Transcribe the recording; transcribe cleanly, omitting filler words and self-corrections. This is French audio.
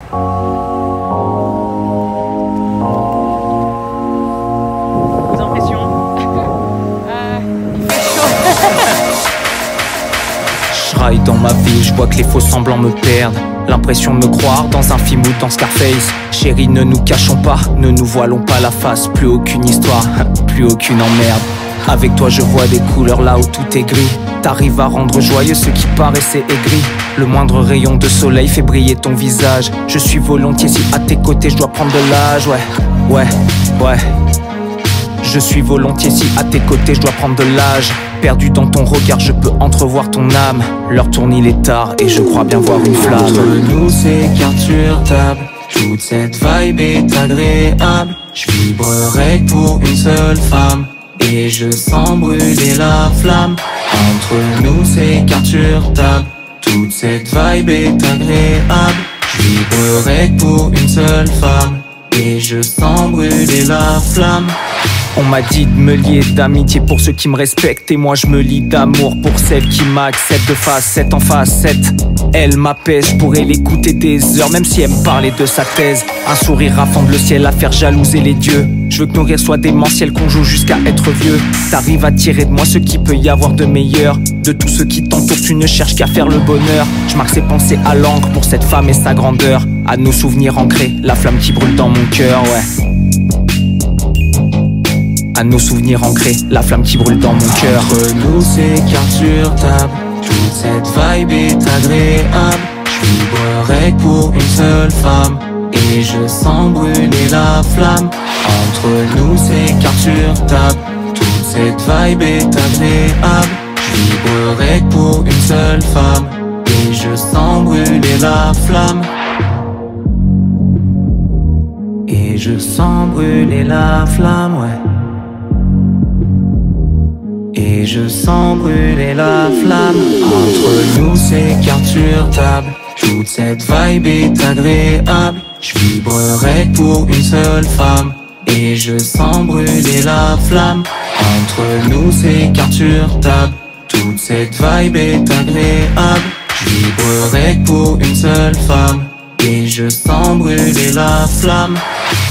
Vos impressions? Il fait chaud. Je raille dans ma vie, je vois que les faux semblants me perdent. L'impression de me croire dans un film ou dans Scarface. Chérie, ne nous cachons pas, ne nous voilons pas la face. Plus aucune histoire, plus aucune emmerde. Avec toi je vois des couleurs là où tout est gris. T'arrives à rendre joyeux ce qui paraissait aigri. Le moindre rayon de soleil fait briller ton visage. Je suis volontiers si à tes côtés je dois prendre de l'âge. Ouais. Je suis volontiers si à tes côtés je dois prendre de l'âge. Perdu dans ton regard je peux entrevoir ton âme. L'heure tourne, il est tard et je crois bien voir une flamme. Entre nous c'est carte sur table. Toute cette vibe est agréable. Je vibrerai pour une seule femme et je sens brûler la flamme. Entre nous c'est carte sur table. Toute cette vibe est agréable. Je vibrerai pour une seule femme et je sens brûler la flamme. On m'a dit de me lier d'amitié pour ceux qui me respectent. Et moi je me lie d'amour pour celle qui m'accepte. De facette en facette, elle m'apaise. Je pourrais l'écouter des heures même si elle me parlait de sa thèse. Un sourire rafande le ciel à faire jalouser les dieux. Je veux que nos rires soient démentiels, qu'on joue jusqu'à être vieux. T'arrives à tirer de moi ce qu'il peut y avoir de meilleur. De tous ceux qui t'entourent tu ne cherches qu'à faire le bonheur. Je marque ses pensées à l'encre pour cette femme et sa grandeur. À nos souvenirs ancrés, la flamme qui brûle dans mon cœur, ouais. À nos souvenirs ancrés, la flamme qui brûle dans mon cœur. Entre nous c'est carte sur table. Toute cette vibe est agréable. Je vibrerai pour une seule femme et je sens brûler la flamme. Entre nous c'est carte sur table. Toute cette vibe est agréable. Je vibrerai pour une seule femme et je sens brûler la flamme. Et je sens brûler la flamme, ouais. Et je sens brûler la flamme. Entre nous c'est carte sur table. Toute cette vibe est agréable. Je vibrerai pour une seule femme et je sens brûler la flamme. Entre nous c'est carte sur table. Toute cette vibe est agréable. Je vibrerai pour une seule femme et je sens brûler la flamme.